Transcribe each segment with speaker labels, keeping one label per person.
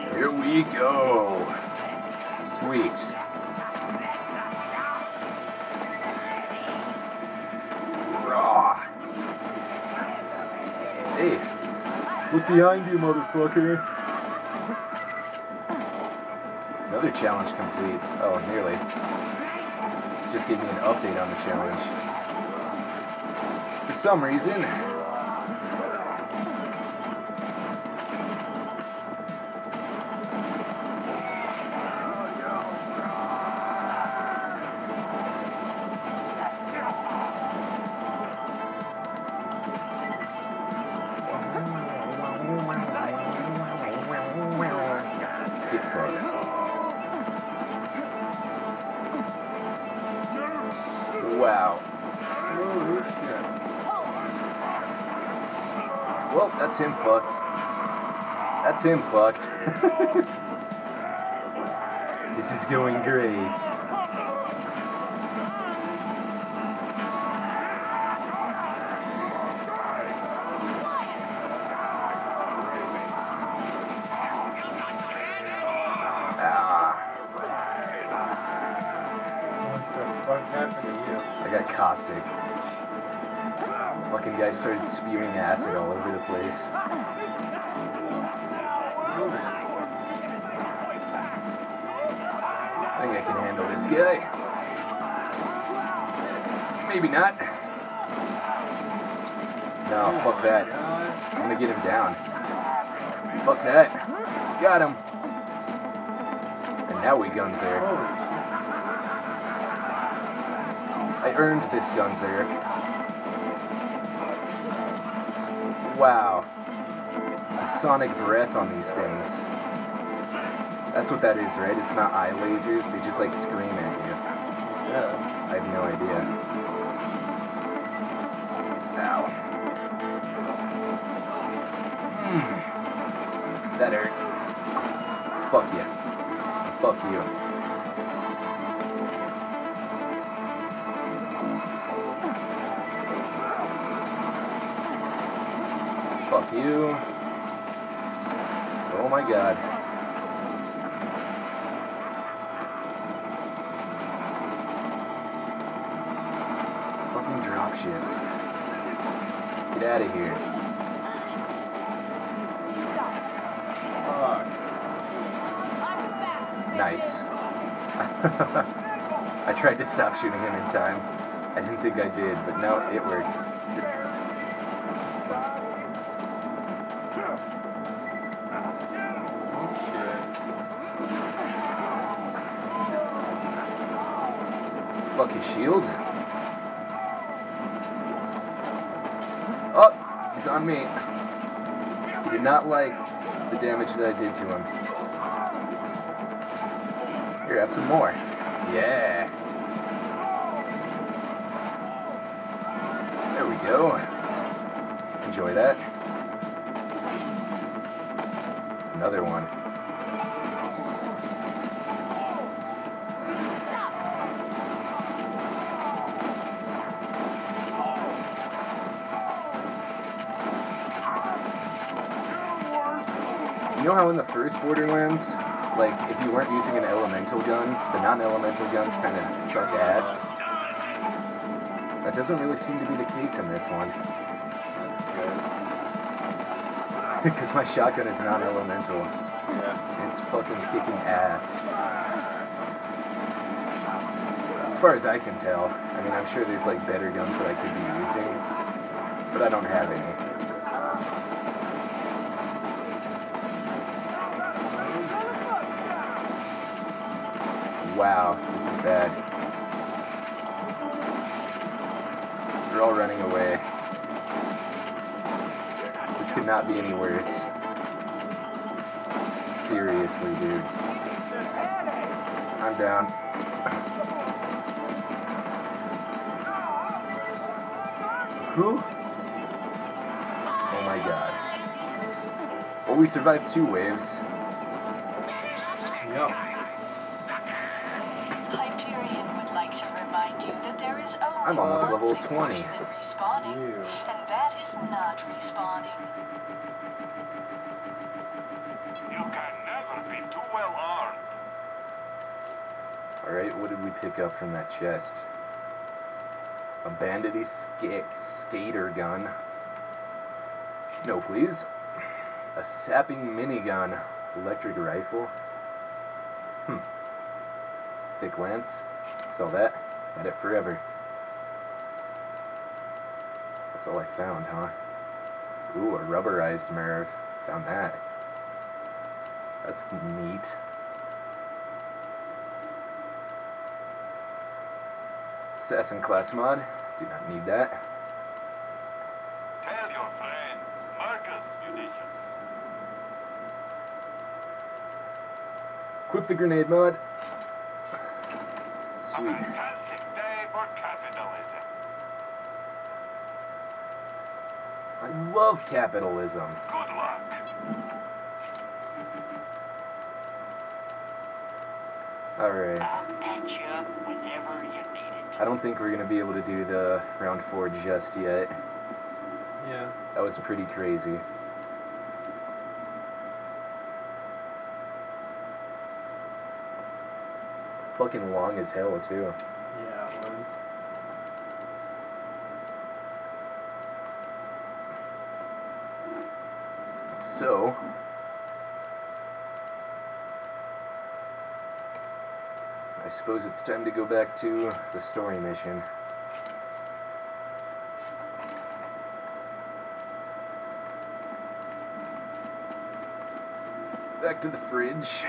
Speaker 1: Here we go. Sweet. Raw. Hey, look behind you, motherfucker. Another challenge complete. Oh, nearly. Just gave me an update on the challenge. For some reason. Get fucked. Wow.
Speaker 2: Holy shit.
Speaker 1: Well, that's him fucked. That's him fucked. This is going great.
Speaker 2: What happened to you?
Speaker 1: I got caustic. Fucking guy started spewing acid all over the place. I think I can handle this guy. Maybe not. No, fuck that. I'm gonna get him down. Fuck that. Got him. And now we Gunzerk.
Speaker 2: Holy shit.
Speaker 1: I earned this Gunzerk. Wow. The sonic breath on these things. That's what that is, right? It's not eye lasers, they just like scream at you.
Speaker 2: Yes.
Speaker 1: I have no idea. Ow. That hurt. Fuck you. Fuck you. Fuck you. Oh my god. Fucking dropships. Get out of here.
Speaker 2: Fuck.
Speaker 1: Nice. I tried to stop shooting him in time. I didn't think I did, but no, it worked.
Speaker 2: Oh shit.
Speaker 1: Fuck his shield. Oh, he's on me. He did not like the damage that I did to him. Here, have some more. Yeah. There we go. Enjoy that. Another one. You know how in the first Borderlands, like, if you weren't using an elemental gun, the non-elemental guns kind of suck ass? That doesn't really seem to be the case in this one.
Speaker 2: That's good.
Speaker 1: Because my shotgun is non-elemental.
Speaker 2: Yeah.
Speaker 1: It's fucking kicking ass. As far as I can tell. I mean, I'm sure there's, like, better guns that I could be using, but I don't have any. Wow, this is bad. They're all running away. This could not be any worse. Seriously, dude. I'm down. Who? Oh my god. Well, we survived 2 waves.
Speaker 2: Yep.
Speaker 3: Hyperion would like to remind you that there is only
Speaker 1: I'm almost
Speaker 3: one
Speaker 1: level
Speaker 3: thing
Speaker 1: 20.
Speaker 3: worse than respawning,
Speaker 2: Ew.
Speaker 3: and that is not respawning.
Speaker 4: You can never
Speaker 1: what did we pick up from that chest? A bandity skater gun. No, please. A sapping minigun. Electric rifle. Thick lance. Sell that. Had it forever. That's all I found, huh? Ooh, a rubberized Merv. Found that. That's neat. Assassin class mod. Do not need that.
Speaker 4: Tell your friends, Marcus Munitions.
Speaker 1: Equip the grenade mod.
Speaker 4: A
Speaker 1: Sweet.
Speaker 4: fantastic day for capitalism.
Speaker 1: I love capitalism.
Speaker 4: Good luck.
Speaker 1: Alright.
Speaker 5: I'll patch you up whenever you need it.
Speaker 1: I don't think we're going to be able to do the round 4 just yet.
Speaker 2: Yeah.
Speaker 1: That was pretty crazy. Fucking long as hell, too.
Speaker 2: Yeah, it was.
Speaker 1: So, I suppose it's time to go back to the story mission. Back to the fridge.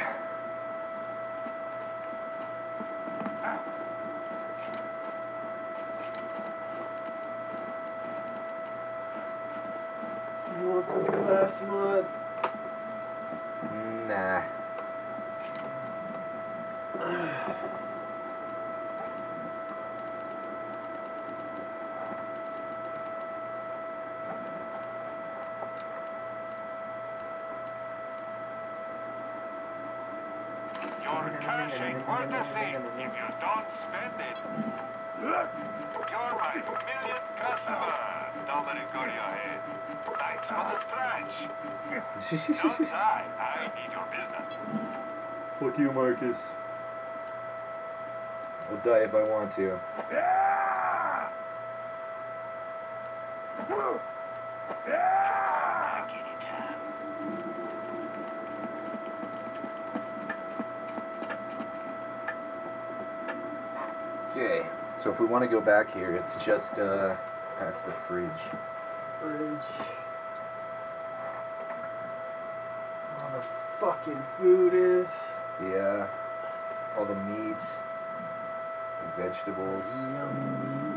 Speaker 2: You want this class mod?
Speaker 1: Nah.
Speaker 4: Your cash ain't worth a thing if you don't spend it. You're my millionth customer, Dominic Goriohead. Thanks for the scratch. Don't die. I need your business.
Speaker 1: Fuck you, Marcus. I'll die if I want to.
Speaker 5: Back anytime.
Speaker 1: Okay, so if we want to go back here, it's just past the fridge.
Speaker 2: Fridge. All the fucking food is.
Speaker 1: Yeah, all the meat, the vegetables.
Speaker 2: Yummy.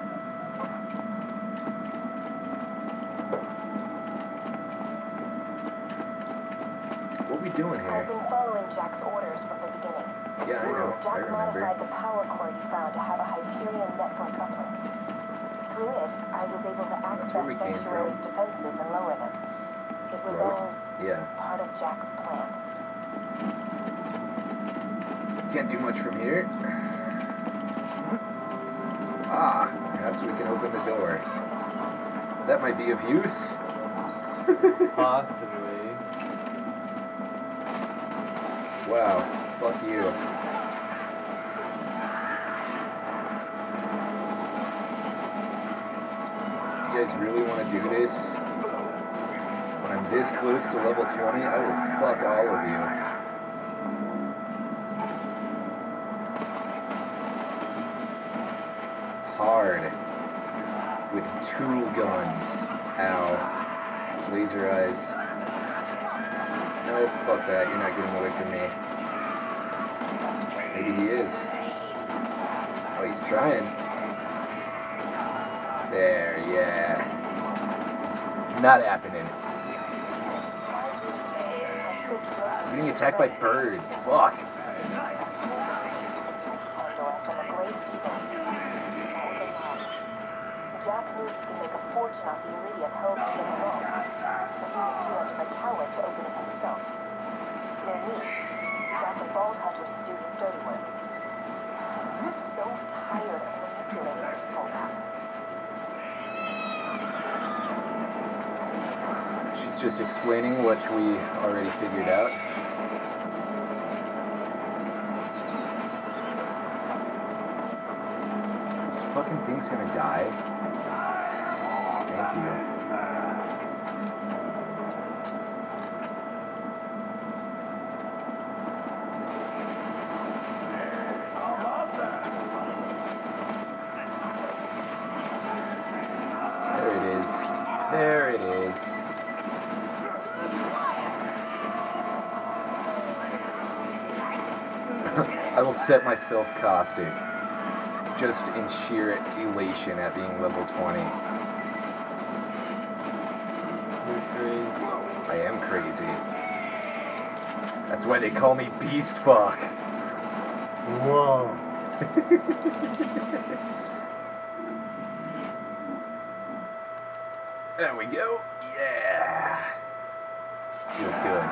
Speaker 1: What are we doing
Speaker 6: I've
Speaker 1: here?
Speaker 6: been following Jack's orders from the beginning.
Speaker 1: Yeah, I know. I
Speaker 6: Jack
Speaker 1: remember.
Speaker 6: modified the power core you found to have a Hyperion network uplink. Through it, I was able to access
Speaker 1: where we came
Speaker 6: Sanctuary's
Speaker 1: from.
Speaker 6: defenses and lower them. It was
Speaker 1: Right.
Speaker 6: all
Speaker 1: Yeah.
Speaker 6: part of Jack's plan.
Speaker 1: Can't do much from here. Ah, perhaps we can open the door. That might be of use.
Speaker 2: Possibly.
Speaker 1: Wow, fuck you. You guys really want to do this? When I'm this close to level 20, I will fuck all of you. Hard. With two guns. Ow. Laser eyes. No, fuck that. You're not getting away from me. Maybe he is. Oh, he's trying. There, yeah. Not happening.
Speaker 6: 5 years ago, I tricked Rogue
Speaker 1: Getting attacked by birds. Fuck.
Speaker 6: I told her to protect Pandora from a great evil. That was a lie. Jack knew he could make a fortune off the iridium held within the vault, but he was too much of a coward to open it himself. Through me, he got the vault hunters to do his dirty work. I'm so tired of manipulating people.
Speaker 1: She's just explaining what we already figured out. fucking thing's gonna die? Thank you. There it is. There it is. I will set myself caustic, just in sheer elation at being level 20.
Speaker 2: You're crazy.
Speaker 1: I am crazy. That's why they call me Beast Fuck.
Speaker 2: Whoa.
Speaker 1: There we go. Yeah. Feels good.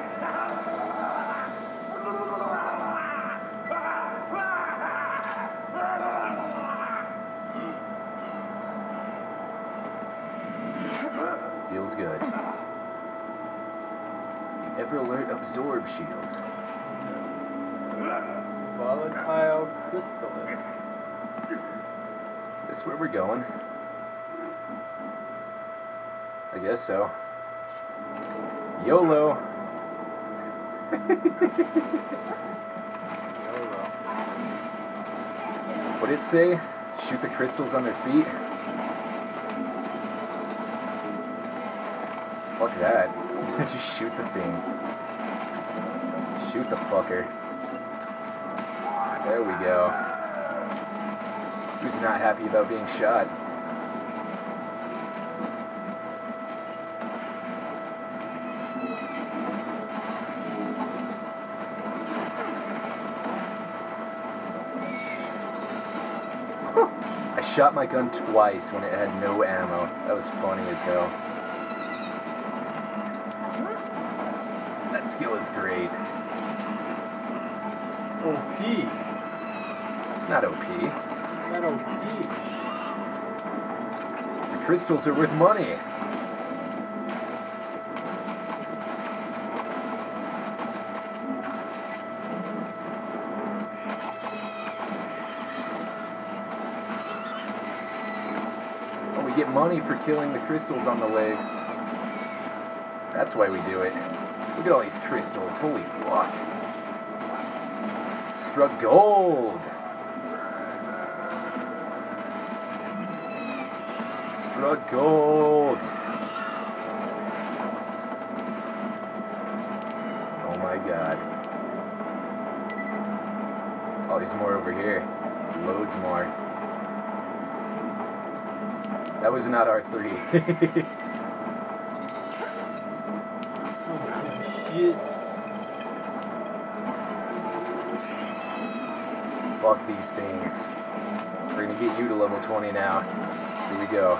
Speaker 1: Feels good. The Ever Alert Absorb Shield.
Speaker 2: Volatile Crystallis.
Speaker 1: This where we're going? I guess so. YOLO.
Speaker 2: YOLO.
Speaker 1: What'd it say? Shoot the crystals on their feet? Fuck that. Just shoot the thing. Shoot the fucker. There we go. Who's not happy about being shot? I shot my gun twice when it had no ammo. That was funny as hell. That skill is great.
Speaker 2: OP.
Speaker 1: It's not OP.
Speaker 2: Not OP.
Speaker 1: The crystals are worth money. Oh, we get money for killing the crystals on the legs. That's why we do it. Look at all these crystals. Holy fuck. Struck gold. Struck gold. Oh my god. Oh, there's more over here. Loads more. That was not R3.
Speaker 2: Shit.
Speaker 1: Fuck these things. We're gonna get you to level 20 now. Here we go.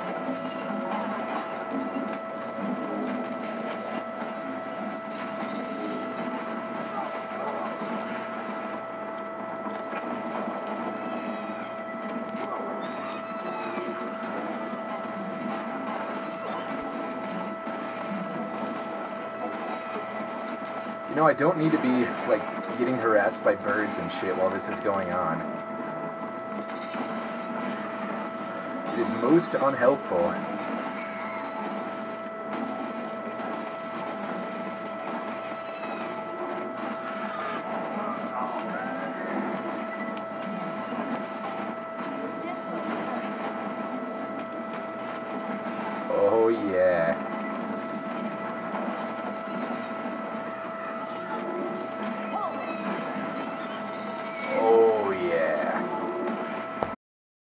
Speaker 1: You know, I don't need to be, like, getting harassed by birds and shit while this is going on. It is most unhelpful. Oh yeah.